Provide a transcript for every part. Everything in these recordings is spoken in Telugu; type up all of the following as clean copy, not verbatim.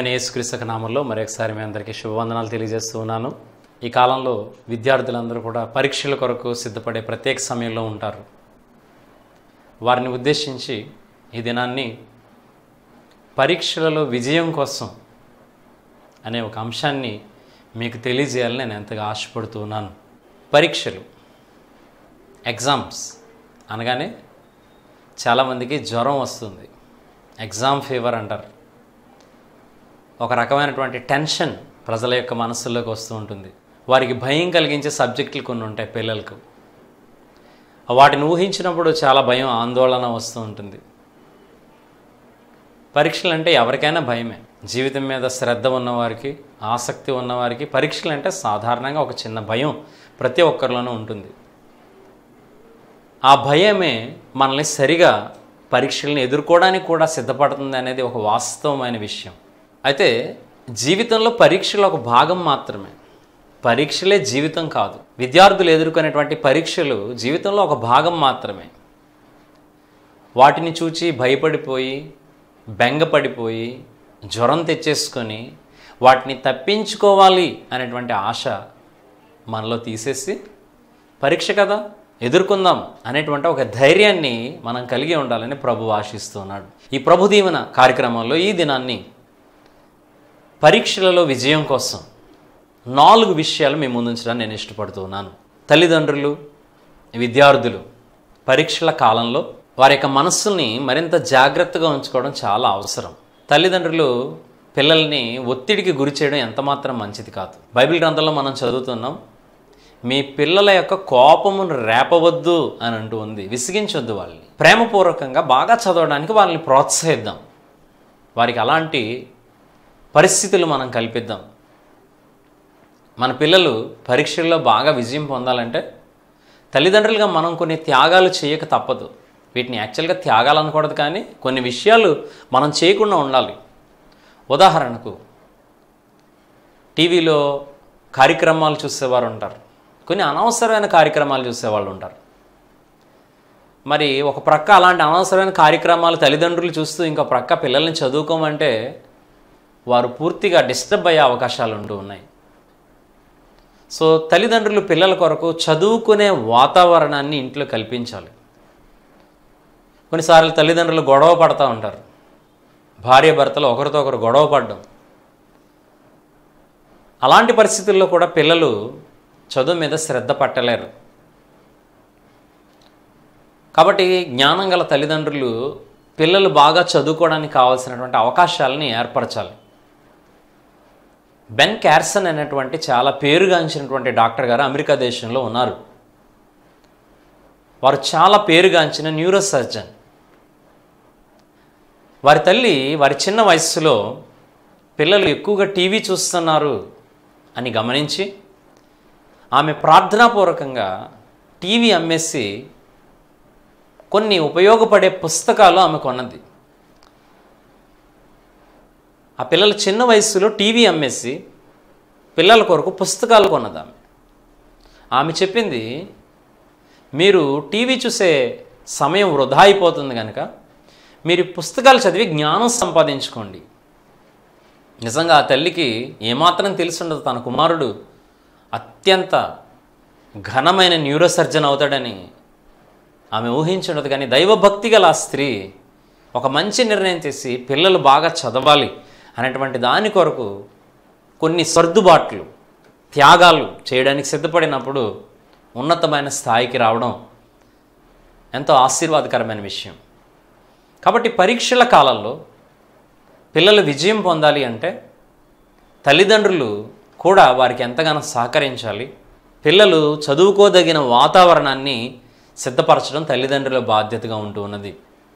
నజరేయుడైన యేసుక్రీస్తు నామములో మరొకసారి మీ అందరికీ శుభవందనాలు తెలియజేస్తూ ఉన్నాను. ఈ కాలంలో విద్యార్థులందరూ కూడా పరీక్షల కొరకు సిద్ధపడే ప్రత్యేక సమయంలో ఉంటారు. వారిని ఉద్దేశించి ఈ దినాన్ని పరీక్షలలో విజయం కోసం అనే ఒక అంశాన్ని మీకు తెలియజేయాలని నేను ఎంతగా ఆశపడుతూ ఉన్నాను. పరీక్షలు, ఎగ్జామ్స్ అనగానే చాలామందికి జ్వరం వస్తుంది, ఎగ్జామ్ ఫీవర్ అంటారు. ఒక రకమైనటువంటి టెన్షన్ ప్రజల యొక్క మనసుల్లోకి వస్తూ ఉంటుంది. వారికి భయం కలిగించే సబ్జెక్టులు కొన్ని ఉంటాయి. పిల్లలకు వాటిని ఊహించినప్పుడు చాలా భయం, ఆందోళన వస్తూ ఉంటుంది. పరీక్షలు అంటే ఎవరికైనా భయమే. జీవితం మీద శ్రద్ధ ఉన్నవారికి, ఆసక్తి ఉన్నవారికి పరీక్షలు అంటే సాధారణంగా ఒక చిన్న భయం ప్రతి ఒక్కరిలోనూ ఉంటుంది. ఆ భయమే మనల్ని సరిగా పరీక్షలను ఎదుర్కోవడానికి కూడా సిద్ధపడుతుంది అనేది ఒక వాస్తవమైన విషయం. అయితే జీవితంలో పరీక్షలు ఒక భాగం మాత్రమే. పరీక్షలే జీవితం కాదు. విద్యార్థులు ఎదుర్కొనేటువంటి పరీక్షలు జీవితంలో ఒక భాగం మాత్రమే. వాటిని చూచి భయపడిపోయి, బెంగపడిపోయి, జ్వరం తెచ్చేసుకొని వాటిని తప్పించుకోవాలి అనేటువంటి ఆశ మనలో తీసేసి పరీక్ష కదా ఎదుర్కొందాం అనేటువంటి ఒక ధైర్యాన్ని మనం కలిగి ఉండాలని ప్రభువు ఆశిస్తున్నాడు. ఈ ప్రభు దీవెన కార్యక్రమంలో ఈ దినాన్ని పరీక్షలలో విజయం కోసం 4 విషయాలు మీ ముందుంచడానికి నేను ఇష్టపడుతున్నాను. తల్లిదండ్రులు, విద్యార్థులు పరీక్షల కాలంలో వారి యొక్క మనస్సుల్ని మరింత జాగ్రత్తగా ఉంచుకోవడం చాలా అవసరం. తల్లిదండ్రులు పిల్లల్ని ఒత్తిడికి గురి చేయడం ఎంతమాత్రం మంచిది కాదు. బైబిల్ గ్రంథంలో మనం చదువుతున్నాం, మీ పిల్లల యొక్క కోపమును రేపవద్దు అని అంటూ ఉంది. విసిగించొద్దు వాళ్ళని. ప్రేమపూర్వకంగా బాగా చదవడానికి వాళ్ళని ప్రోత్సహిద్దాం. వారికి అలాంటి పరిస్థితులు మనం కల్పిద్దాం. మన పిల్లలు పరీక్షల్లో బాగా విజయం పొందాలంటే తల్లిదండ్రులుగా మనం కొన్ని త్యాగాలు చేయక తప్పదు. వీటిని యాక్చువల్గా త్యాగాలు అనకూడదు, కానీ కొన్ని విషయాలు మనం చేయకుండా ఉండాలి. ఉదాహరణకు టీవీలో కార్యక్రమాలు చూసేవారు ఉంటారు, కొన్ని అనవసరమైన కార్యక్రమాలు చూసేవాళ్ళు ఉంటారు. మరి ఒక ప్రక్క అలాంటి అనవసరమైన కార్యక్రమాలు తల్లిదండ్రులు చూస్తూ ఇంకో ప్రక్క పిల్లల్ని చదువుకోమంటే వారు పూర్తిగా డిస్టర్బ్ అయ్యే అవకాశాలు ఉంటూ ఉన్నాయి. సో తల్లిదండ్రులు పిల్లల కొరకు చదువుకునే వాతావరణాన్ని ఇంట్లో కల్పించాలి. కొన్నిసార్లు తల్లిదండ్రులు గొడవ పడుతూ ఉంటారు. భార్య భర్తలు ఒకరితో ఒకరు గొడవ పడడం. అలాంటి పరిస్థితుల్లో కూడా పిల్లలు చదువు మీద శ్రద్ధ పట్టలేరు. కాబట్టి జ్ఞానం గల తల్లిదండ్రులు పిల్లలు బాగా చదువుకోవడానికి కావాల్సినటువంటి అవకాశాలని ఏర్పరచాలి. బెన్ క్యార్సన్ అనేటువంటి చాలా పేరుగాంచినటువంటి డాక్టర్ గారు అమెరికా దేశంలో ఉన్నారు. వారు చాలా పేరుగాంచిన న్యూరో సర్జన్. వారి తల్లి వారి చిన్న వయస్సులో పిల్లలు ఎక్కువగా టీవీ చూస్తున్నారు అని గమనించి ఆమె ప్రార్థనాపూర్వకంగా టీవీ అమ్మేసి కొన్ని ఉపయోగపడే పుస్తకాలు ఆమె కొన్నది. ఆ పిల్లల చిన్న వయస్సులో టీవీ అమ్మేసి పిల్లల కొరకు పుస్తకాలు కొన్నది. ఆమె చెప్పింది, మీరు టీవీ చూసే సమయం వృధా అయిపోతుంది కనుక మీరు పుస్తకాలు చదివి జ్ఞానం సంపాదించుకోండి. నిజంగా ఆ తల్లికి ఏమాత్రం తెలిసి ఉండదు తన కుమారుడు అత్యంత ఘనమైన న్యూరో సర్జన్ అవుతాడని ఆమె ఊహించుండదు. కానీ దైవభక్తి గల ఆ స్త్రీ ఒక మంచి నిర్ణయం చేసి పిల్లలు బాగా చదవాలి అనేటువంటి దాని కొరకు కొన్ని సర్దుబాట్లు, త్యాగాలు చేయడానికి సిద్ధపడినప్పుడు ఉన్నతమైన స్థాయికి రావడం ఎంతో ఆశీర్వాదకరమైన విషయం. కాబట్టి పరీక్షల కాలంలో పిల్లలు విజయం పొందాలి అంటే తల్లిదండ్రులు కూడా వారికి ఎంతగానో సహకరించాలి. పిల్లలు చదువుకోదగిన వాతావరణాన్ని సిద్ధపరచడం తల్లిదండ్రుల బాధ్యతగా ఉంటూ ఉన్నది.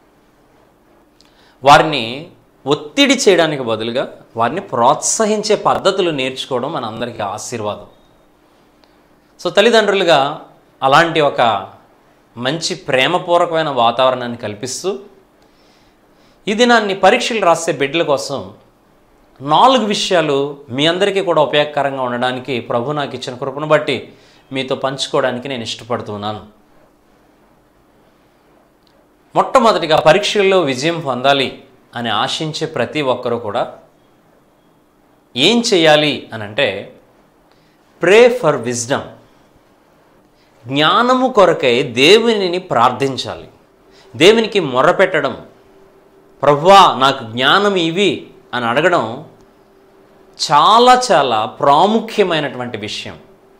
వారిని ఒత్తిడి చేయడానికి బదులుగా వారిని ప్రోత్సహించే పద్ధతులు నేర్చుకోవడం మన అందరికీ ఆశీర్వాదం. సో తల్లిదండ్రులుగా అలాంటి ఒక మంచి ప్రేమపూర్వకమైన వాతావరణాన్ని కల్పిస్తూ ఈ దినాన్ని పరీక్షలు రాసే బిడ్డల కోసం 4 విషయాలు మీ అందరికీ కూడా ఉపయోగకరంగా ఉండడానికి ప్రభు నాకు ఇచ్చిన కృపను బట్టి మీతో పంచుకోవడానికి నేను ఇష్టపడుతున్నాను. మొట్టమొదటిగా పరీక్షల్లో విజయం పొందాలి అని ఆశించే ప్రతి ఒక్కరూ కూడా ఏం చేయాలి అని అంటే, ప్రే ఫర్ విజ్డమ్. జ్ఞానము కొరకై దేవునిని ప్రార్థించాలి, దేవునికి మొర్రపెట్టడం. ప్రభువా నాకు జ్ఞానం ఇవి అని అడగడం చాలా చాలా ప్రాముఖ్యమైనటువంటి విషయం.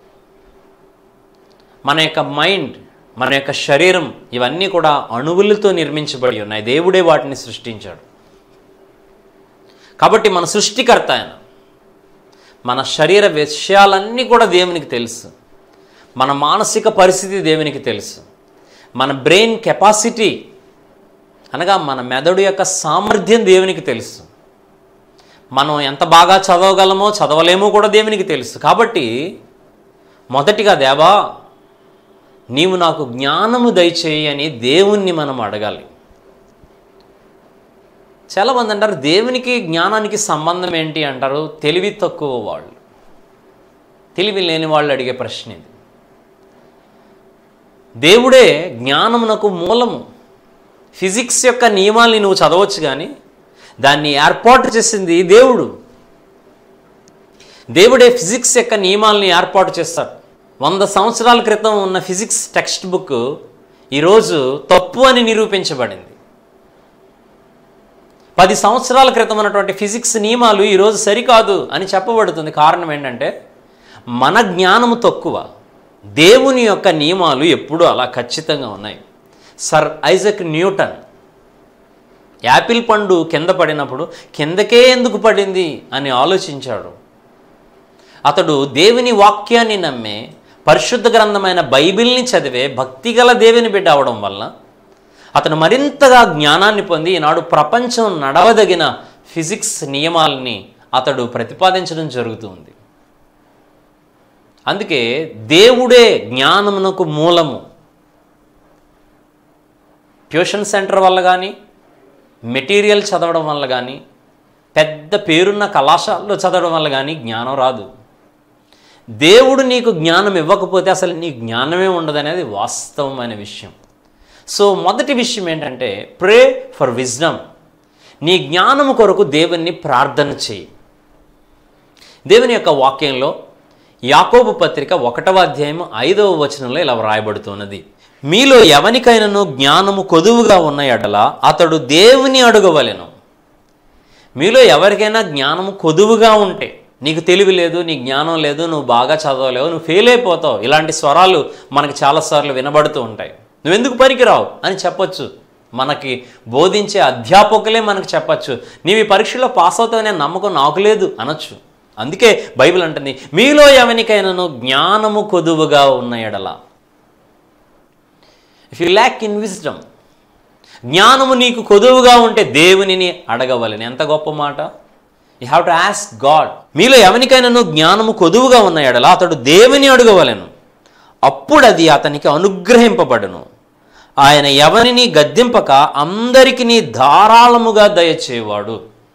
మన యొక్క మైండ్, మన యొక్క శరీరం ఇవన్నీ కూడా అణువులతో నిర్మించబడి ఉన్నాయి. దేవుడే వాటిని సృష్టించాడు. కాబట్టి మన సృష్టికర్త ఆయన. మన శరీర విషయాలన్నీ కూడా దేవునికి తెలుసు. మన మానసిక పరిస్థితి దేవునికి తెలుసు. మన బ్రెయిన్ కెపాసిటీ అనగా మన మెదడు యొక్క సామర్థ్యం దేవునికి తెలుసు. మనం ఎంత బాగా చదవగలమో చదవలేమో కూడా దేవునికి తెలుసు. కాబట్టి మొదటిగా దేవా నీవు నాకు జ్ఞానము దయచేయి అని దేవుణ్ణి మనం అడగాలి. చాలామంది అంటారు దేవునికి జ్ఞానానికి సంబంధం ఏంటి అంటారు. తెలివి తక్కువ వాళ్ళు, తెలివి లేని వాళ్ళు అడిగే ప్రశ్న ఇది. దేవుడే జ్ఞానమునకు మూలము. ఫిజిక్స్ యొక్క నియమాల్ని నువ్వు చదవచ్చు, కానీ దాన్ని ఏర్పాటు చేసింది దేవుడు. దేవుడే ఫిజిక్స్ యొక్క నియమాల్ని ఏర్పాటు చేస్తాడు. 100 సంవత్సరాల క్రితం ఉన్న ఫిజిక్స్ టెక్స్ట్ బుక్ ఈరోజు తప్పు అని నిరూపించబడింది. 10 సంవత్సరాల క్రితం ఉన్నటువంటి ఫిజిక్స్ నియమాలు ఈరోజు సరికాదు అని చెప్పబడుతుంది. కారణం ఏంటంటే మన జ్ఞానము తక్కువ. దేవుని యొక్క నియమాలు ఎప్పుడూ అలా ఖచ్చితంగా ఉన్నాయి. సర్ ఐజక్ న్యూటన్ యాపిల్ పండు కింద పడినప్పుడు కిందకే ఎందుకు పడింది అని ఆలోచించాడు. అతడు దేవుని వాక్యాన్ని నమ్మే, పరిశుద్ధ గ్రంథమైన బైబిల్ని చదివే భక్తిగల దేవుని బిడ్డ అవడం వల్ల అతను మరింతగా జ్ఞానాన్ని పొంది ఈనాడు ప్రపంచం నడవదగిన ఫిజిక్స్ నియమాలని అతడు ప్రతిపాదించడం జరుగుతుంది. అందుకే దేవుడే జ్ఞానమునకు మూలము. ట్యూషన్ సెంటర్ వల్ల కానీ, మెటీరియల్ చదవడం వల్ల కానీ, పెద్ద పేరున్న కళాశాలలో చదవడం వల్ల కానీ జ్ఞానం రాదు. దేవుడు నీకు జ్ఞానం ఇవ్వకపోతే అసలు నీ జ్ఞానమే ఉండదు అనేది వాస్తవమైన విషయం. సో మొదటి విషయం ఏంటంటే ప్రే ఫర్ విజ్డమ్. నీ జ్ఞానము కొరకు దేవుణ్ణి ప్రార్థన చేయి. దేవుని యొక్క వాక్యంలో యాకోబు పత్రిక 1వ అధ్యాయం 5వ వచనంలో ఇలా వ్రాయబడుతున్నది, మీలో ఎవనికైనాను జ్ఞానము కొదువుగా ఉన్న ఎడల అతడు దేవుని అడగవలెను. మీలో ఎవరికైనా జ్ఞానము కొదువుగా ఉంటే, నీకు తెలివి లేదు, నీ జ్ఞానం లేదు, నువ్వు బాగా చదవలేవు, నువ్వు ఫెయిల్ అయిపోతావు, ఇలాంటి స్వరాలు మనకు చాలాసార్లు వినబడుతూ ఉంటాయి. నువ్వెందుకు పనికిరావు అని చెప్పొచ్చు. మనకి బోధించే అధ్యాపకులే మనకు చెప్పచ్చు, నీవు ఈ పరీక్షలో పాస్ అవుతావనే నమ్మకం నాకు లేదు అనొచ్చు. అందుకే బైబిల్ అంటుంది, మీలో ఎవనికైనాను జ్ఞానము కొదువుగా ఉన్న ఎడల. If you lack in wisdom, జ్ఞానము నీకు కొదువుగా ఉంటే దేవునిని అడగవలని. ఎంత గొప్ప మాట! You have to ask God. మీలో ఎవనికైనాను జ్ఞానము కొదువుగా ఉన్న ఎడల అతడు దేవుని అడగవలెను, అప్పుడు అది అతనికి అనుగ్రహింపబడును. ఆయన ఎవరిని గద్దింపక అందరికీ ధారాళముగా దయచేవాడు.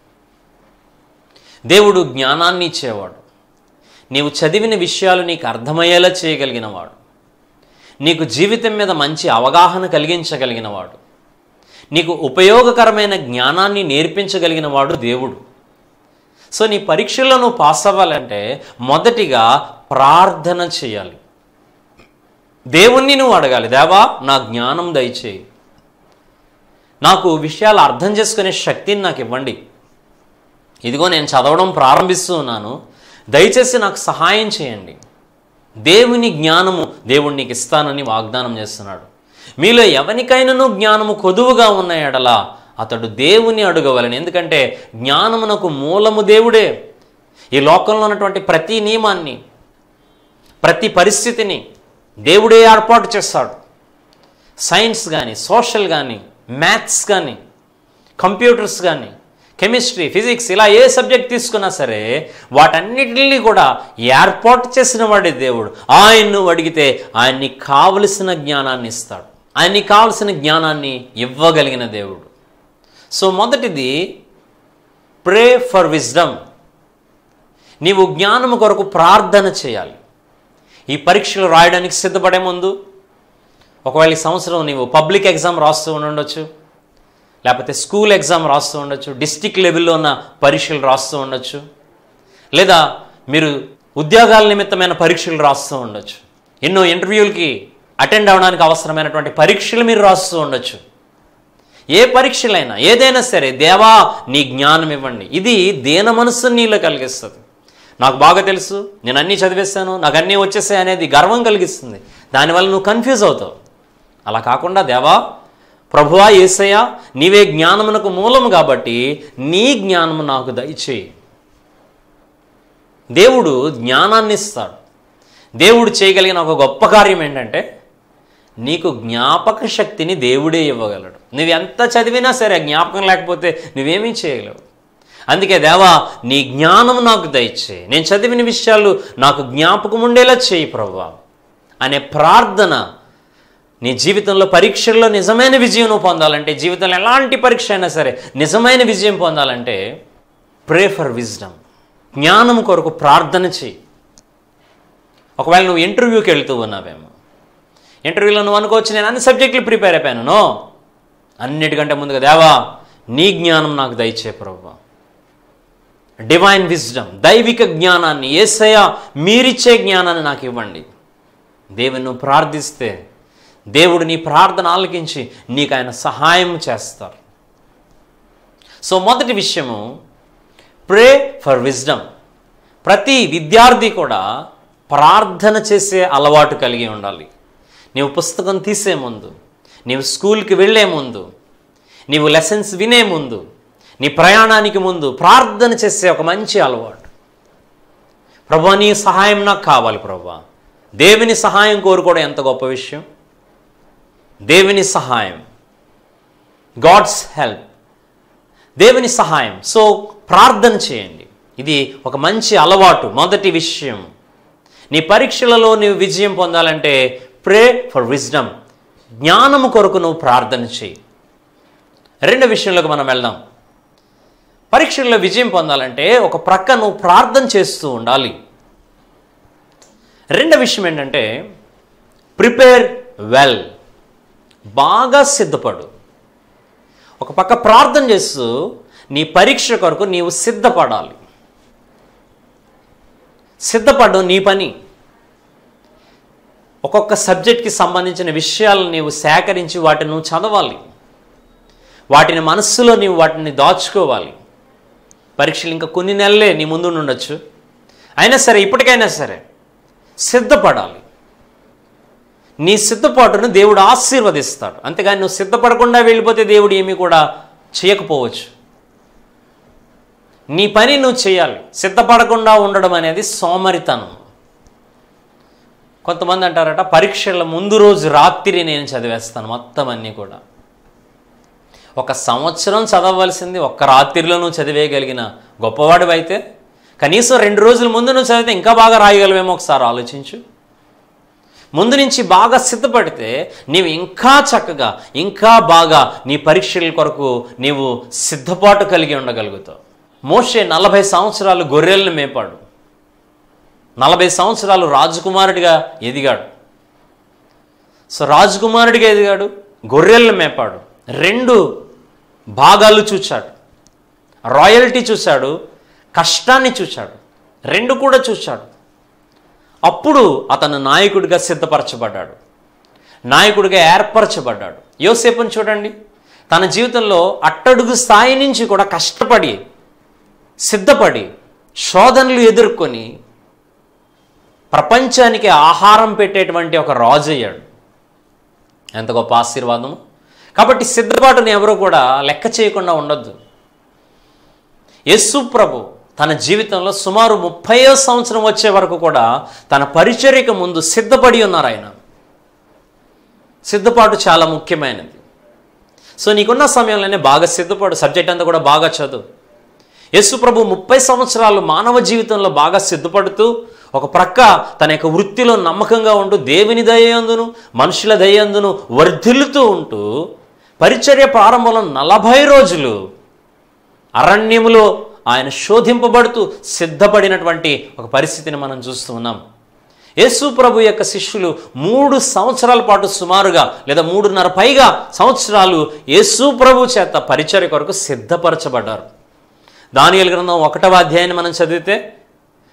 దేవుడు జ్ఞానాన్ని ఇచ్చేవాడు. నీవు చదివిన విషయాలు నీకు అర్థమయ్యేలా చేయగలిగినవాడు. నీకు జీవితం మీద మంచి అవగాహన కలిగించగలిగినవాడు. నీకు ఉపయోగకరమైన జ్ఞానాన్ని నేర్పించగలిగినవాడు దేవుడు. సో నీ పరీక్షల్లో నువ్వు పాస్ అవ్వాలంటే మొదటిగా ప్రార్థన చేయాలి. దేవుణ్ణి నువ్వు అడగాలి, దేవా నా జ్ఞానం దయచేయి, నాకు విషయాలు అర్థం చేసుకునే శక్తిని నాకు ఇవ్వండి. ఇదిగో నేను చదవడం ప్రారంభిస్తూ ఉన్నాను, దయచేసి నాకు సహాయం చేయండి. దేవుని జ్ఞానము దేవుడు నీకు ఇస్తానని వాగ్దానం చేస్తున్నాడు. మీలో ఎవరికైనాను జ్ఞానము కొదువుగా ఉన్న ఎడల అతడు దేవుని అడగవలని. ఎందుకంటే జ్ఞానమునకు మూలము దేవుడే. ఈ లోకంలో ఉన్నటువంటి ప్రతి నియమాన్ని, ప్రతి పరిస్థితిని దేవుడే ఏర్పాటు చేస్తాడు. సైన్స్ కానీ, సోషల్ కానీ, మ్యాథ్స్ కానీ, కంప్యూటర్స్ కానీ, కెమిస్ట్రీ, ఫిజిక్స్, ఇలా ఏ సబ్జెక్ట్ తీసుకున్నా సరే వాటన్నిటిని కూడా ఏర్పాటు చేసిన వాడే దేవుడు. ఆయన్ను అడిగితే ఆయన్ని కావలసిన జ్ఞానాన్ని ఇస్తాడు. ఆయన్ని కావలసిన జ్ఞానాన్ని ఇవ్వగలిగిన దేవుడు. సో మొదటిది ప్రే ఫర్ విజ్డమ్. నీవు జ్ఞానము కొరకు ప్రార్థన చేయాలి. ఈ పరీక్షలు రాయడానికి సిద్ధపడే ముందు, ఒకవేళ ఈ సంవత్సరం నీవు పబ్లిక్ ఎగ్జామ్ రాస్తూ ఉండొచ్చు, లేకపోతే స్కూల్ ఎగ్జామ్ రాస్తూ ఉండొచ్చు, డిస్టిక్ లెవెల్లో ఉన్న పరీక్షలు రాస్తూ ఉండొచ్చు, లేదా మీరు ఉద్యోగాల నిమిత్తమైన పరీక్షలు రాస్తూ ఉండొచ్చు. ఎన్నో ఇంటర్వ్యూలకి అటెండ్ అవ్వడానికి అవసరమైనటువంటి పరీక్షలు మీరు రాస్తూ ఉండొచ్చు. ఏ పరీక్షలైనా ఏదైనా సరే, దేవా నీ జ్ఞానం ఇవ్వండి. ఇది దేన మనస్సుని నీలో కలిగిస్తుంది. నాకు బాగా తెలుసు, నేను అన్నీ చదివేస్తాను, నాకు అన్నీ వచ్చేసాయి అనేది గర్వం కలిగిస్తుంది. దానివల్ల నువ్వు కన్ఫ్యూజ్ అవుతావు. అలా కాకుండా దేవా, ప్రభువా యేసయ్యా, నీవే జ్ఞానమునకు మూలము కాబట్టి నీ జ్ఞానము నాకు దయచేయి. దేవుడు జ్ఞానాన్ని ఇస్తాడు. దేవుడు చేయగలిగిన ఒక గొప్ప కార్యం ఏంటంటే, నీకు జ్ఞాపక శక్తిని దేవుడే ఇవ్వగలడు. నువ్వు ఎంత చదివినా సరే జ్ఞాపకం లేకపోతే నువ్వేమీ చేయలేవు. అందుకే దేవా నీ జ్ఞానం నాకు దయచేయి, నేను చదివిన విషయాలు నాకు జ్ఞాపకం ఉండేలా చేయి ప్రభువా అనే ప్రార్థన నీ జీవితంలో పరీక్షల్లో నిజమైన విజయం నువ్వు పొందాలంటే, జీవితంలో ఎలాంటి పరీక్ష అయినా సరే నిజమైన విజయం పొందాలంటే ప్రే ఫర్ విజ్డమ్, జ్ఞానం కొరకు ప్రార్థన చేయి. ఒకవేళ నువ్వు ఇంటర్వ్యూకి వెళ్తూ ఉన్నావేమో, ఇంటర్వ్యూలో నువ్వు అనుకోవచ్చు నేను అన్ని సబ్జెక్టులు ప్రిపేర్ అయిపోయాను. నో, అన్నిటికంటే ముందుగా దేవా నీ జ్ఞానం నాకు దయచేయి ప్రభువా. డివైన్ విజ్డమ్, దైవిక జ్ఞానాన్ని, యేసయ్య మీరిచ్చే జ్ఞానాన్ని నాకు ఇవ్వండి. దేవుని నువ్వు ప్రార్థిస్తే దేవుడు నీ ప్రార్థన ఆలకించి నీకు ఆయన సహాయం చేస్తారు. సో మొదటి విషయము ప్రే ఫర్ విజ్డమ్. ప్రతి విద్యార్థి కూడా ప్రార్థన చేసే అలవాటు కలిగి ఉండాలి. నీవు పుస్తకం తీసే ముందు, నీవు స్కూల్కి వెళ్ళే ముందు, నీవు లెసన్స్ వినే ముందు, నీ ప్రయాణానికి ముందు ప్రార్థన చేసే ఒక మంచి అలవాటు. ప్రభువా నీ సహాయం నాకు కావాలి ప్రభువా. దేవుని సహాయం కోరుకోవడం ఎంత గొప్ప విషయం. దేవుని సహాయం, గాడ్స్ హెల్ప్, దేవుని సహాయం. సో ప్రార్థన చేయండి. ఇది ఒక మంచి అలవాటు. మొదటి విషయం, నీ పరీక్షలలో నీవు విజయం పొందాలంటే ప్రే ఫర్ విజ్డమ్, జ్ఞానము కొరకు నువ్వు ప్రార్థన చేయి. రెండో విషయంలోకి మనం వెళ్దాం. పరీక్షల్లో విజయం పొందాలంటే ఒక ప్రక్క నువ్వు ప్రార్థన చేస్తూ ఉండాలి. రెండో విషయం ఏంటంటే ప్రిపేర్ వెల్, బాగా సిద్ధపడు. ఒక పక్క ప్రార్థన చేస్తూ నీ పరీక్ష కొరకు నీవు సిద్ధపడాలి. సిద్ధపడడం నీ పని. ఒక్కొక్క సబ్జెక్ట్కి సంబంధించిన విషయాలను నీవు సేకరించి వాటిని నువ్వు చదవాలి. వాటిని మనస్సులో నీవు వాటిని దాచుకోవాలి. పరీక్షలు ఇంకా కొన్ని నెలలే నీ ముందు ఉండొచ్చు. అయినా సరే ఇప్పటికైనా సరే సిద్ధపడాలి. నీ సిద్ధపాటును దేవుడు ఆశీర్వదిస్తాడు. అంతేగాని నువ్వు సిద్ధపడకుండా వెళ్ళిపోతే దేవుడు ఏమీ కూడా చేయకపోవచ్చు. నీ పని నువ్వు చేయాలి. సిద్ధపడకుండా ఉండడం అనేది సోమరితనం. కొంతమంది అంటారట, పరీక్షల ముందు రోజు రాత్రి నేను చదివేస్తాను మొత్తం అన్నీ కూడా. ఒక సంవత్సరం చదవవలసింది ఒక్క రాత్రిలో నువ్వు చదివేయగలిగిన గొప్పవాడివైతే కనీసం 2 రోజుల ముందు నువ్వు చదివితే ఇంకా బాగా రాయగలవేమో. ఒకసారి ఆలోచించు. ముందు నుంచి బాగా సిద్ధపడితే నీవు ఇంకా చక్కగా, ఇంకా బాగా నీ పరీక్షల కొరకు నీవు సిద్ధపాటు కలిగి ఉండగలుగుతావు. మోషే 40 సంవత్సరాలు గొర్రెలను మేపాడు. 40 సంవత్సరాలు రాజకుమారుడిగా ఎదిగాడు. సో రాజకుమారుడిగా ఎదిగాడు, గొర్రెలను మేపాడు. 2 భాగాలు చూశాడు. రాయల్టీ చూశాడు, కష్టాన్ని చూశాడు. 2 కూడా చూశాడు. అప్పుడు అతను నాయకుడిగా సిద్ధపరచబడ్డాడు, నాయకుడిగా ఏర్పరచబడ్డాడు. యోసేపుని చూడండి, తన జీవితంలో అట్టడుగు స్థాయి నుంచి కూడా కష్టపడి, సిద్ధపడి, శోధనలు ఎదుర్కొని ప్రపంచానికి ఆహారం పెట్టేటువంటి ఒక రాజు అయ్యాడు. ఎంత గొప్ప ఆశీర్వాదము. కాబట్టి సిద్ధపాటుని ఎవరు కూడా లెక్క చేయకుండా ఉండొద్దు. యేసు ప్రభు తన జీవితంలో సుమారు 30వ సంవత్సరం వచ్చే వరకు కూడా తన పరిచర్యకు ముందు సిద్ధపడి ఉన్నారు ఆయన. సిద్ధపాటు చాలా ముఖ్యమైనది. సో నీకున్న సమయంలోనే బాగా సిద్ధపడు, సబ్జెక్ట్ అంతా కూడా బాగా చదువు. యేసు ప్రభు 30 సంవత్సరాలు మానవ జీవితంలో బాగా సిద్ధపడుతూ ఒక ప్రక్క తన యొక్క వృత్తిలో నమ్మకంగా ఉంటూ దేవుని దయందును మనుషుల దయందును వర్ధిల్లుతూ ఉంటూ పరిచర్య ప్రారంభంలో 40 రోజులు అరణ్యములో ఆయన శోధింపబడుతూ సిద్ధపడినటువంటి ఒక పరిస్థితిని మనం చూస్తూ ఉన్నాం. యేసు ప్రభు యొక్క శిష్యులు 3 సంవత్సరాల పాటు సుమారుగా లేదా 3.5 పైగా సంవత్సరాలు యేసు ప్రభు చేత పరిచర్య కొరకు సిద్ధపరచబడ్డారు. దానియేలు గ్రంథం 1వ అధ్యాయాన్ని మనం చదివితే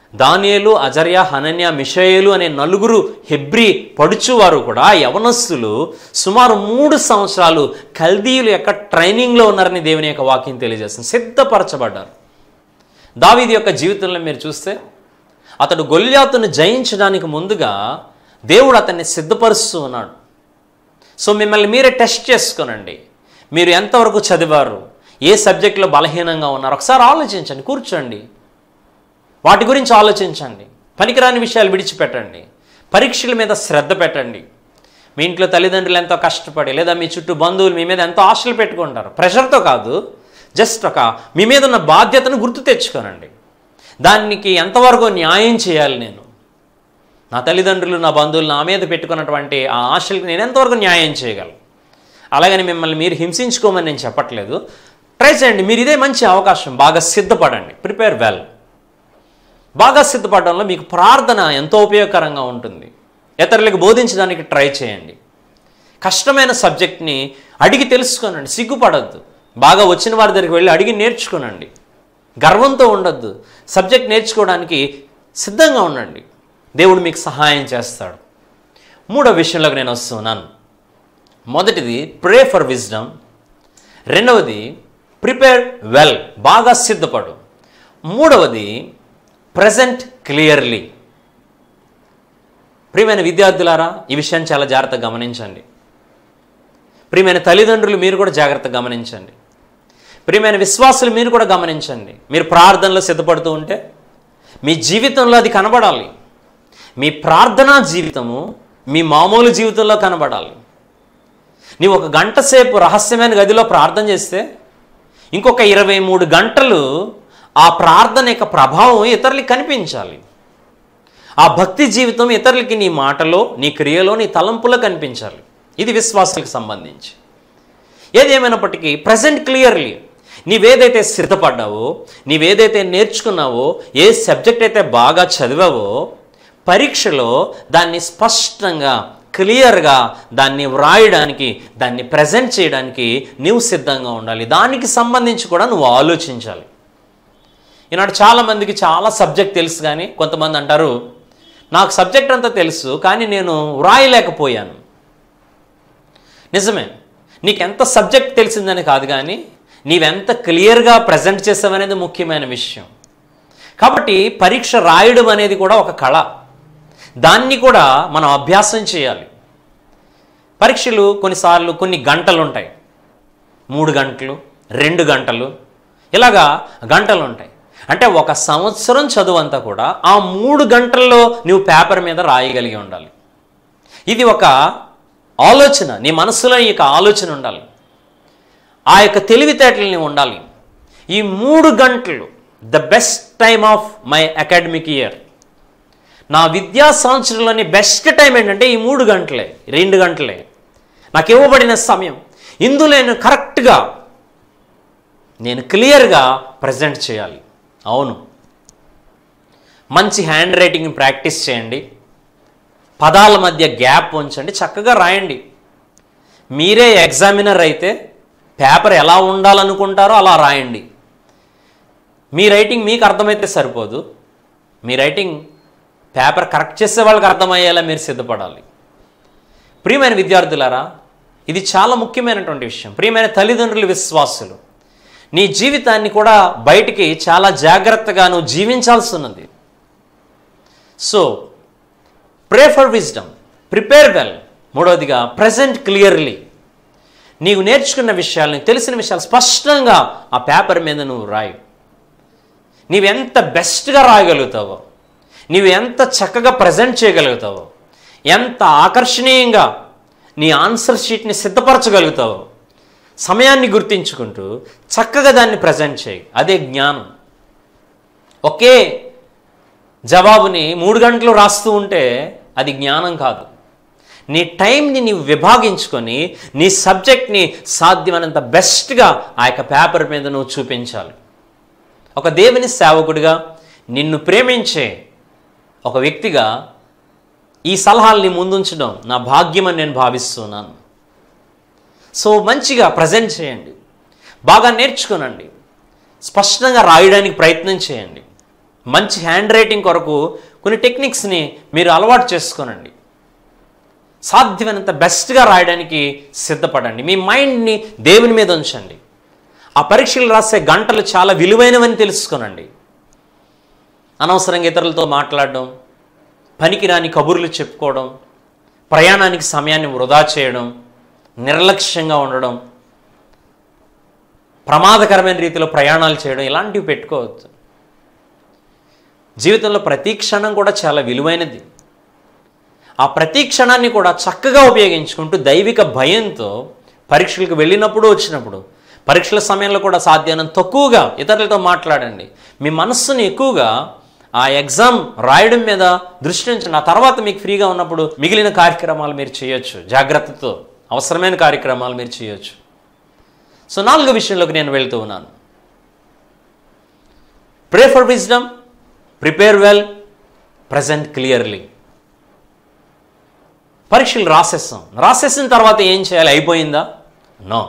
దానియేలు, అజర్య, హనన్య, మిషాయేలు అనే 4 హెబ్రీ పడుచువారు కూడా యవనస్తులు సుమారు 3 సంవత్సరాలు కల్దీయుల యొక్క ట్రైనింగ్లో ఉన్నారని దేవుని యొక్క వాక్యం తెలియజేస్తుంది. సిద్ధపరచబడ్డారు. దావీదు యొక్క జీవితంలో మీరు చూస్తే అతడు గొల్యాతును జయించడానికి ముందుగా దేవుడు అతన్ని సిద్ధపరుస్తూ ఉన్నాడు. సో మిమ్మల్ని మీరే టెస్ట్ చేసుకోనండి. మీరు ఎంతవరకు చదివారు, ఏ సబ్జెక్టులో బలహీనంగా ఉన్నారు ఒకసారి ఆలోచించండి. కూర్చోండి, వాటి గురించి ఆలోచించండి. పనికిరాని విషయాలు విడిచిపెట్టండి. పరీక్షల మీద శ్రద్ధ పెట్టండి. మీ ఇంట్లో తల్లిదండ్రులు ఎంతో కష్టపడి, లేదా మీ చుట్టూ బంధువులు మీ మీద ఎంతో ఆశలు పెట్టుకుంటారు. ప్రెషర్తో కాదు, జస్ట్ మీ మీద ఉన్న బాధ్యతను గుర్తు తెచ్చుకోనండి. దానికి ఎంతవరకు న్యాయం చేయాలి, నేను నా తల్లిదండ్రులు, నా బంధువులు నా మీద పెట్టుకున్నటువంటి ఆ ఆశలకు నేను ఎంతవరకు న్యాయం చేయగలను. అలాగని మిమ్మల్ని మీరు హింసించుకోమని నేను చెప్పట్లేదు. ట్రై చేయండి. మీరు ఇదే మంచి అవకాశం. బాగా సిద్ధపడండి. Prepare well. బాగా సిద్ధపడడంలో మీకు ప్రార్థన ఎంతో ఉపయోగకరంగా ఉంటుంది. ఇతరులకు బోధించడానికి ట్రై చేయండి. కష్టమైన సబ్జెక్ట్ని అడిగి తెలుసుకోనండి. సిగ్గుపడద్దు. బాగా వచ్చిన వారి దగ్గరికి వెళ్ళి అడిగి నేర్చుకోనండి. గర్వంతో ఉండొద్దు. సబ్జెక్ట్ నేర్చుకోవడానికి సిద్ధంగా ఉండండి. దేవుడు మీకు సహాయం చేస్తాడు. 3వ విషయంలోకి నేను వస్తున్నాను. మొదటిది ప్రే ఫర్ విజ్డమ్. రెండవది ప్రిపేర్ వెల్, బాగా సిద్ధపడు. మూడవది ప్రెజెంట్ క్లియర్లీ. ప్రియమైన విద్యార్థులారా, ఈ విషయాన్ని చాలా జాగ్రత్తగా గమనించండి. ప్రియమైన తల్లిదండ్రులు మీరు కూడా జాగ్రత్తగా గమనించండి. ప్రియమైన విశ్వాసులు మీరు కూడా గమనించండి. మీరు ప్రార్థనలో సిద్ధపడుతూ ఉంటే మీ జీవితంలో అది కనబడాలి. మీ ప్రార్థనా జీవితము మీ మామూలు జీవితంలో కనబడాలి. నీవు 1 గంట సేపు రహస్యమైన గదిలో ప్రార్థన చేస్తే ఇంకొక 23 గంటలు ఆ ప్రార్థన యొక్క ప్రభావం ఇతరులకి కనిపించాలి. ఆ భక్తి జీవితం ఇతరులకి నీ మాటలో, నీ క్రియలో, నీ తలంపులో కనిపించాలి. ఇది విశ్వాసాలకు సంబంధించి. ఏదేమైనప్పటికీ ప్రెజెంట్ క్లియర్లీ నీవేదైతే సిద్ధపడ్డావో, నీవేదైతే నేర్చుకున్నావో, ఏ సబ్జెక్ట్ అయితే బాగా చదివావో, పరీక్షలో దాన్ని స్పష్టంగా క్లియర్గా దాన్ని వ్రాయడానికి, దాన్ని ప్రజెంట్ చేయడానికి నీవు సిద్ధంగా ఉండాలి. దానికి సంబంధించి కూడా నువ్వు ఆలోచించాలి. ఈనాడు చాలామందికి చాలా సబ్జెక్ట్ తెలుసు, కానీ కొంతమంది అంటారు నాకు సబ్జెక్ట్ అంతా తెలుసు కానీ నేను వ్రాయలేకపోయాను. నిజమే, నీకెంత సబ్జెక్ట్ తెలిసిందని కాదు, కానీ నీవెంత క్లియర్గా ప్రజెంట్ చేసావనేది ముఖ్యమైన విషయం. కాబట్టి పరీక్ష రాయడం అనేది కూడా ఒక కళ. దాన్ని కూడా మనం అభ్యాసం చేయాలి. పరీక్షలు కొన్నిసార్లు కొన్ని గంటలు ఉంటాయి. 3 గంటలు, 2 గంటలు, ఇలాగా గంటలు ఉంటాయి. అంటే 1 సంవత్సరం చదువు అంతా కూడా ఆ 3 గంటల్లో నువ్వు పేపర్ మీద రాయగలిగి ఉండాలి. ఇది ఒక ఆలోచన, నీ మనసులో ఈ యొక్క ఆలోచన ఉండాలి. ఆ యొక్క తెలివితేటలని ఉండాలి. ఈ 3 గంటలు the best time of my academic year. నా విద్యా సంవత్సరంలోని బెస్ట్ టైం ఏంటంటే ఈ 3 గంటలే, 2 గంటలే నాకు ఇవ్వబడిన సమయం. ఇందులో నేను కరెక్ట్గా, నేను క్లియర్గా ప్రజెంట్ చేయాలి. అవును, మంచి హ్యాండ్ రైటింగ్ ప్రాక్టీస్ చేయండి. పదాల మధ్య గ్యాప్ ఉంచండి, చక్కగా రాయండి. మీరే ఎగ్జామినర్ అయితే పేపర్ ఎలా ఉండాలనుకుంటారో అలా రాయండి. మీ రైటింగ్ మీకు అర్థమైతే సరిపోదు. మీ రైటింగ్ పేపర్ కరెక్ట్ చేసే వాళ్ళకి అర్థమయ్యేలా మీరు సిద్ధపడాలి. ప్రియమైన విద్యార్థులారా, ఇది చాలా ముఖ్యమైనటువంటి విషయం. ప్రియమైన తల్లిదండ్రులు, విశ్వాసులు, నీ జీవితాన్ని కూడా బయటికి చాలా జాగ్రత్తగా నువ్వు జీవించాల్సి ఉన్నది. So pray for wisdom, prepare well. మూడవదిగా ప్రెజెంట్ క్లియర్లీ. నీవు నేర్చుకున్న విషయాలని, తెలిసిన విషయాలు స్పష్టంగా ఆ పేపర్ మీద నువ్వు రాయి. నీవెంత బెస్ట్గా రాయగలుగుతావో, నీవు ఎంత చక్కగా ప్రజెంట్ చేయగలుగుతావో, ఎంత ఆకర్షణీయంగా నీ ఆన్సర్ షీట్ని సిద్ధపరచగలుగుతావో, సమయాన్ని గుర్తించుకుంటూ చక్కగా దాన్ని ప్రజెంట్ చేయి. అదే జ్ఞానం. ఒకే జవాబుని 3 గంటలు రాస్తూ ఉంటే అది జ్ఞానం కాదు. నీ టైంని నీవు విభాగించుకొని నీ సబ్జెక్ట్ని సాధ్యమైనంత బెస్ట్గా ఆ యొక్క పేపర్ మీద నువ్వు చూపించాలి. ఒక దేవుని సేవకుడిగా, నిన్ను ప్రేమించే ఒక వ్యక్తిగా ఈ సలహాల్ని ముందుంచడం నా భాగ్యమని నేను భావిస్తున్నాను. సో మంచిగా ప్రజెంట్ చేయండి, బాగా నేర్చుకోనండి, స్పష్టంగా రాయడానికి ప్రయత్నం చేయండి. మంచి హ్యాండ్ రైటింగ్ కొరకు కొన్ని టెక్నిక్స్ని మీరు అలవాటు చేసుకోనండి. సాధ్యమైనంత బెస్ట్గా రాయడానికి సిద్ధపడండి. మీ మైండ్ని దేవుని మీద ఉంచండి. ఆ పరీక్షలు రాసే గంటలు చాలా విలువైనవని తెలుసుకోనండి. అనవసరంగా ఇతరులతో మాట్లాడడం, పనికిరాని కబుర్లు చెప్పుకోవడం, ప్రయాణానికి సమయాన్ని వృధా చేయడం, నిర్లక్ష్యంగా ఉండడం, ప్రమాదకరమైన రీతిలో ప్రయాణాలు చేయడం ఇలాంటివి పెట్టుకోవద్దు. జీవితంలో ప్రతి క్షణం కూడా చాలా విలువైనది. ఆ ప్రతి క్షణాన్ని కూడా చక్కగా ఉపయోగించుకుంటూ దైవిక భయంతో పరీక్షలకు వెళ్ళినప్పుడు వచ్చినప్పుడు పరీక్షల సమయంలో కూడా సాధ్యమైనంత తక్కువగా ఇతరులతో మాట్లాడండి. మీ మనస్సుని ఎక్కువగా ఆ ఎగ్జామ్ రాయడం మీద దృష్టి ఉంచండి. ఆ తర్వాత మీకు ఫ్రీగా ఉన్నప్పుడు మిగిలిన కార్యక్రమాలు మీరు చేయొచ్చు. జాగ్రత్తతో అవసరమైన కార్యక్రమాలు మీరు చేయొచ్చు. సో 4వ విషయంలోకి నేను వెళ్తూ ఉన్నాను. Pray for wisdom, prepare well, present clearly. పరీక్షలు రాసేసిన తర్వాత ఏం చేయాలి? అయిపోయిందా? నో.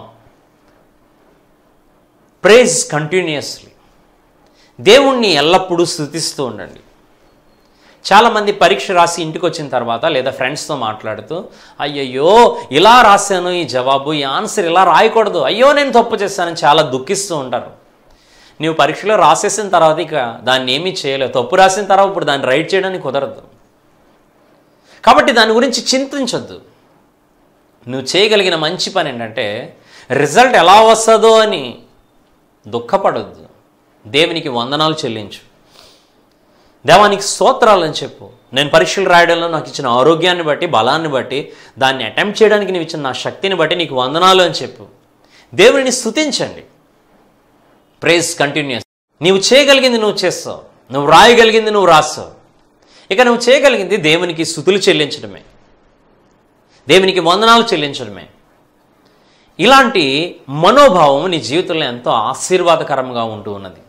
Praise continuously. దేవుణ్ణి ఎల్లప్పుడూ స్తుతిస్తూ ఉండండి. చాలామంది పరీక్ష రాసి ఇంటికి వచ్చిన తర్వాత లేదా ఫ్రెండ్స్తో మాట్లాడుతూ, అయ్యయ్యో ఇలా రాశాను, ఈ జవాబు, ఈ ఆన్సర్ ఇలా రాయకూడదు, అయ్యో నేను తప్పు చేశానని చాలా దుఃఖిస్తూ ఉంటారు. నీవు పరీక్షలో రాసేసిన తర్వాత ఇక దాన్ని ఏమీ చేయలేవు. తప్పు రాసిన తర్వాత ఇప్పుడు దాన్ని రైట్ చేయడానికి కుదరదు. కాబట్టి దాని గురించి చింతించొద్దు. నువ్వు చేయగలిగిన మంచి పని ఏంటంటే రిజల్ట్ ఎలా వస్తుందో అని దుఃఖపడొద్దు. దేవునికి వందనాలు చెల్లించు. దేవానికి స్తోత్రాలని చెప్పు. నేను పరీక్షలు రాయడంలో నాకు ఇచ్చిన ఆరోగ్యాన్ని బట్టి, బలాన్ని బట్టి, దాన్ని అటెంప్ట్ చేయడానికి నీవు ఇచ్చిన నా శక్తిని బట్టి నీకు వందనాలు అని చెప్పు. దేవుడిని స్తుతించండి. Praise continuous. నీవు చేయగలిగింది నువ్వు చేస్తావు, నువ్వు రాయగలిగింది నువ్వు రాస్తావు. ఇక నువ్వు చేయగలిగింది దేవునికి స్తుతులు చెల్లించడమే, దేవునికి వందనాలు చెల్లించడమే. ఇలాంటి మనోభావం నీ జీవితంలో ఎంతో ఆశీర్వాదకరంగా ఉంటూ ఉన్నది.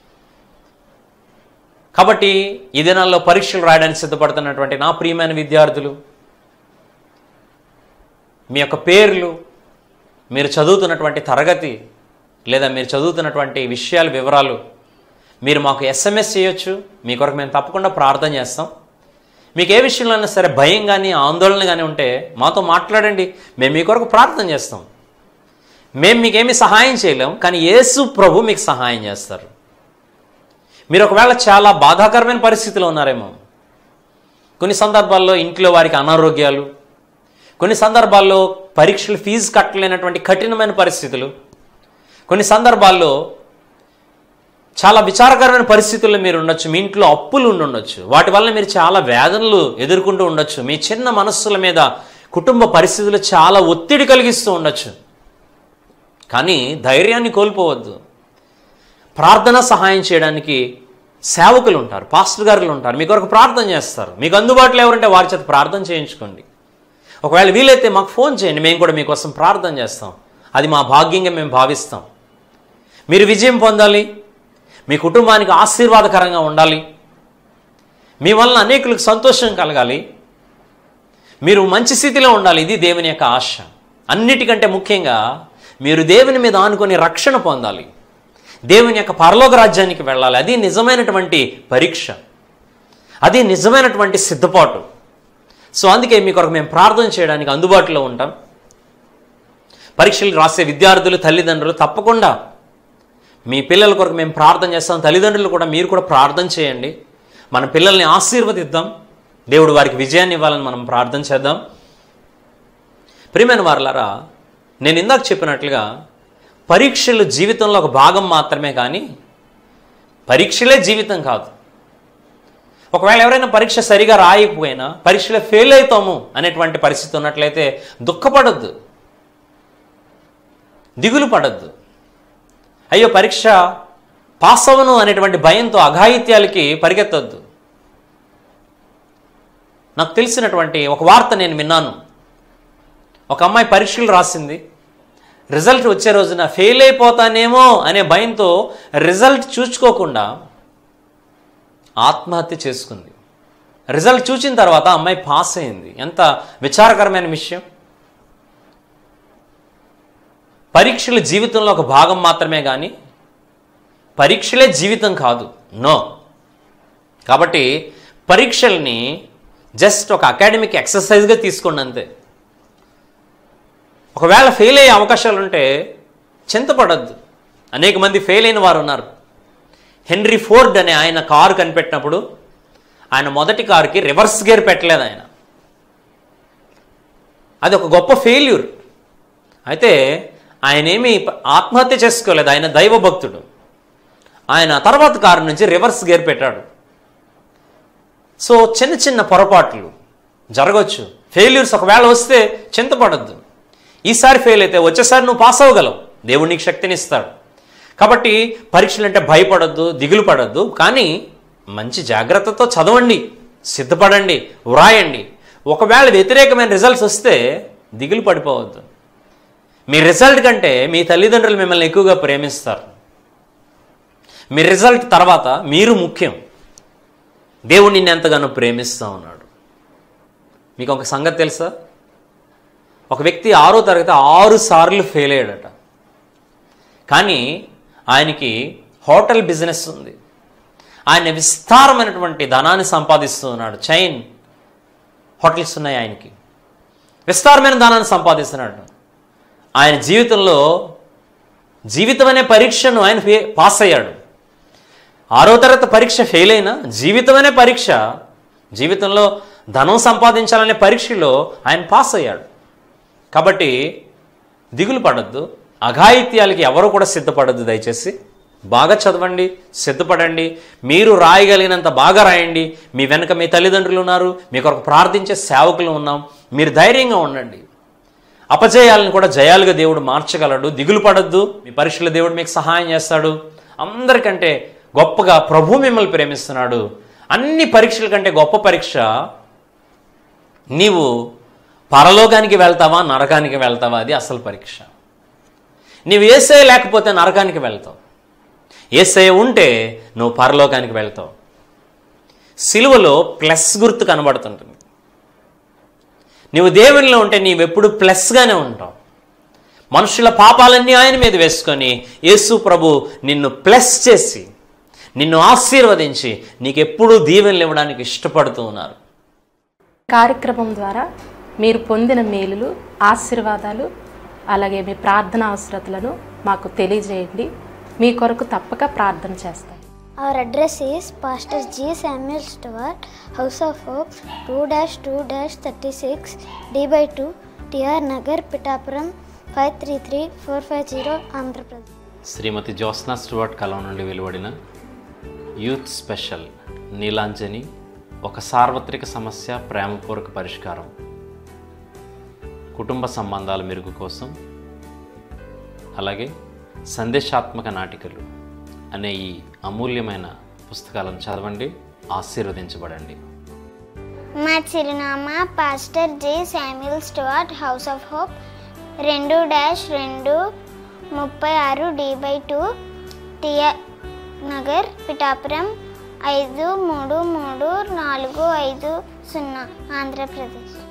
కాబట్టి ఈ దినాల్లో పరీక్షలు రాయడానికి సిద్ధపడుతున్నటువంటి నా ప్రియమైన విద్యార్థులు, మీ యొక్క పేర్లు, మీరు చదువుతున్నటువంటి తరగతి లేదా మీరు చదువుతున్నటువంటి విషయాల వివరాలు మీరు మాకు SMS చేయొచ్చు. మీ కొరకు మేము తప్పకుండా ప్రార్థన చేస్తాం. మీకు ఏ విషయంలో అయినా సరే భయం కానీ ఆందోళన కానీ ఉంటే మాతో మాట్లాడండి. మేము మీ కొరకు ప్రార్థన చేస్తాం. మేము మీకేమీ సహాయం చేయలేం, కానీ యేసు ప్రభు మీకు సహాయం చేస్తారు. మీరు ఒకవేళ చాలా బాధాకరమైన పరిస్థితిలో ఉన్నారేమో. కొన్ని సందర్భాల్లో ఇంట్లో వారికి అనారోగ్యాలు, కొన్ని సందర్భాల్లో పరీక్షలు ఫీజు కట్టలేనటువంటి కఠినమైన పరిస్థితులు, కొన్ని సందర్భాల్లో చాలా విచారకరమైన పరిస్థితుల్లో మీరు ఉండొచ్చు. మీ ఇంట్లో అప్పులు ఉండొచ్చు. వాటి వల్ల మీరు చాలా వేదనలు ఎదుర్కొంటూ ఉండొచ్చు. మీ చిన్న మనస్సుల మీద కుటుంబ పరిస్థితులు చాలా ఒత్తిడి కలిగిస్తూ ఉండొచ్చు. కానీ ధైర్యాన్ని కోల్పోవద్దు. ప్రార్థన సహాయం చేయడానికి సేవకులు ఉంటారు, పాస్టర్ గారులు ఉంటారు, మీ కొరకు ప్రార్థన చేస్తారు. మీకు అందుబాటులో ఎవరంటే వారి చేత ప్రార్థన చేయించుకోండి. ఒకవేళ వీలైతే మాకు ఫోన్ చేయండి, మేము కూడా మీకోసం ప్రార్థన చేస్తాం. అది మా భాగ్యంగా మేము భావిస్తాం. మీరు విజయం పొందాలి, మీ కుటుంబానికి ఆశీర్వాదకరంగా ఉండాలి, మీ వలన అనేకులకు సంతోషం కలగాలి, మీరు మంచి స్థితిలో ఉండాలి. ఇది దేవుని యొక్క ఆశ. అన్నిటికంటే ముఖ్యంగా మీరు దేవుని మీద ఆనుకొని రక్షణ పొందాలి, దేవుని యొక్క పరలోక రాజ్యానికి వెళ్ళాలి. అది నిజమైనటువంటి పరీక్ష, అది నిజమైనటువంటి సిద్ధపాటు. సో అందుకే మీ కొరకు మేము ప్రార్థన చేయడానికి అందుబాటులో ఉంటాం. పరీక్షలు రాసే విద్యార్థులు, తల్లిదండ్రులు తప్పకుండా మీ పిల్లల కొరకు మేము ప్రార్థన చేస్తాం. తల్లిదండ్రులు కూడా మీరు కూడా ప్రార్థన చేయండి. మన పిల్లల్ని ఆశీర్వదిద్దాం. దేవుడు వారికి విజయాన్ని ఇవ్వాలని మనం ప్రార్థన చేద్దాం. ప్రియమైన వారలారా, నేను ఇందాక చెప్పినట్లుగా పరీక్షలు జీవితంలో ఒక భాగం మాత్రమే, కానీ పరీక్షలే జీవితం కాదు. ఒకవేళ ఎవరైనా పరీక్ష సరిగా రాయకపోయినా పరీక్షలో ఫెయిల్ అవుతాము అనేటువంటి పరిస్థితి ఉన్నట్లయితే దుఃఖపడొద్దు, దిగులు పడొద్దు. అయ్యో పరీక్ష పాస్ అవ్వను అనేటువంటి భయంతో అఘాయిత్యాలకి పరిగెత్తొద్దు. నాకు తెలిసినటువంటి ఒక వార్త నేను విన్నాను. ఒక అమ్మాయి పరీక్షలు రాసింది. రిజల్ట్ వచ్చే రోజున ఫెయిల్ అయిపోతానేమో అనే భయంతో రిజల్ట్ చూసుకోకుండా ఆత్మహత్య చేసుకుంది. రిజల్ట్ చూసిన తర్వాత అమ్మాయి పాస్ అయింది. ఎంత విచారకరమైన విషయం. పరీక్షలు జీవితంలో ఒక భాగం మాత్రమే, కానీ పరీక్షలే జీవితం కాదు. నో, కాబట్టి పరీక్షల్ని జస్ట్ ఒక అకాడమిక్ ఎక్సర్సైజ్గా తీసుకోండి అంతే. ఒకవేళ ఫెయిల్ అయ్యే అవకాశాలు ఉంటే చింతపడద్దు. అనేక మంది ఫెయిల్ అయిన వారు ఉన్నారు. హెన్రీ ఫోర్డ్ అనే ఆయన కారు కనిపెట్టినప్పుడు ఆయన మొదటి కారుకి రివర్స్ గేర్ పెట్టలేదు ఆయన. అది ఒక గొప్ప ఫెయిల్యూర్. అయితే ఆయన ఏమీ ఆత్మహత్య చేసుకోలేదు, ఆయన దైవభక్తుడు. ఆయన తర్వాత కారు నుంచి రివర్స్ గేర్ పెట్టాడు. సో చిన్న చిన్న పొరపాట్లు జరగవచ్చు. ఫెయిల్యూర్స్ ఒకవేళ వస్తే చింతపడద్దు. ఈసారి ఫెయిల్ అయితే వచ్చేసారి నువ్వు పాస్ అవ్వగలవు, దేవుడు నీకు శక్తిని ఇస్తాడు. కాబట్టి పరీక్షలు అంటే భయపడద్దు, దిగులు పడద్దు, కానీ మంచి జాగ్రత్తతో చదవండి, సిద్ధపడండి, వ్రాయండి. ఒకవేళ వ్యతిరేకమైన రిజల్ట్స్ వస్తే దిగులు పడిపోవద్దు. మీ రిజల్ట్ కంటే మీ తల్లిదండ్రులు మిమ్మల్ని ఎక్కువగా ప్రేమిస్తారు. మీ రిజల్ట్ తర్వాత మీరు ముఖ్యం. దేవుడు నిన్ను ఎంతగానో ప్రేమిస్తూ ఉన్నాడు. మీకు ఒక సంగతి తెలుసా? ఒక వ్యక్తి 6వ తరగతి 6 సార్లు ఫెయిల్ అయ్యాడట. కానీ ఆయనకి హోటల్ బిజినెస్ ఉంది. ఆయన విస్తారమైనటువంటి ధనాన్ని సంపాదిస్తూ ఉన్నాడు. చైన్ హోటల్స్ ఉన్నాయి ఆయనకి. విస్తారమైన ధనాన్ని సంపాదిస్తున్నాడు. ఆయన జీవితంలో జీవితం అనే పరీక్షను ఆయన పాస్ అయ్యాడు. 6వ తరగతి పరీక్ష ఫెయిల్ అయినా జీవితం అనే పరీక్ష, జీవితంలో ధనం సంపాదించాలనే పరీక్షలో ఆయన పాస్ అయ్యాడు. కాబట్టి దిగులు పడద్దు, అఘాయిత్యాలకి ఎవరు కూడా సిద్ధపడద్దు. దయచేసి బాగా చదవండి, సిద్ధపడండి. మీరు రాయగలిగినంత బాగా రాయండి. మీ వెనక మీ తల్లిదండ్రులు ఉన్నారు, మీ కొరకు ప్రార్థించే సేవకులు ఉన్నాం. మీరు ధైర్యంగా ఉండండి. అపజయాలను కూడా జయాలుగా దేవుడు మార్చగలడు. దిగులు పడద్దు. మీ పరీక్షలో దేవుడు మీకు సహాయం చేస్తాడు. అందరికంటే గొప్పగా ప్రభు మిమ్మల్ని ప్రేమిస్తున్నాడు. అన్ని పరీక్షల కంటే గొప్ప పరీక్ష, నీవు పరలోకానికి వెళ్తావా నరకానికి వెళ్తావా, అది అసలు పరీక్ష. నీవు యేసయ్య లేకపోతే నరకానికి వెళ్తావు, యేసయ్య ఉంటే నువ్వు పరలోకానికి వెళ్తావు. సిలువలో ప్లస్ గుర్తు కనబడుతుంటుంది. నువ్వు దేవునిలో ఉంటే నీవెప్పుడు ప్లస్గానే ఉంటావు. మనుషుల పాపాలన్నీ ఆయన మీద వేసుకొని యేసు ప్రభు నిన్ను ప్లస్ చేసి నిన్ను ఆశీర్వదించి నీకెప్పుడూ దీవెనలు ఇవ్వడానికి ఇష్టపడుతూ ఉన్నారు. కార్యక్రమం ద్వారా మీరు పొందిన మేలులు, ఆశీర్వాదాలు, అలాగే మీ ప్రార్థన అవసరతలను మాకు తెలియజేయండి. మీ కొరకు తప్పక ప్రార్థన చేస్తాం. Our address is Pastor G. Samuel Stewart, House of Hope, 2-2-36 D/2 TR Nagar, Pittapuram 533450, Andhra Pradesh. Srimathi Jyotsna Stuart కలం నుండి వెలువడిన యూత్ స్పెషల్ నీలాంజని, ఒక సార్వత్రిక సమస్య ప్రేమపూర్వక పరిష్కారం, కుటుంబ సంబంధాల మెరుగు కోసం, అలాగే సందేశాత్మక నాటికలు అనే ఈ అమూల్యమైన పుస్తకాలను చదవండి, ఆశీర్వదించబడండి. మా చిరునామా pastor G Samuel Stuart, house of hope, 2-236 D/2 TR Nagar, Pithapuram 533450, Andhra Pradesh.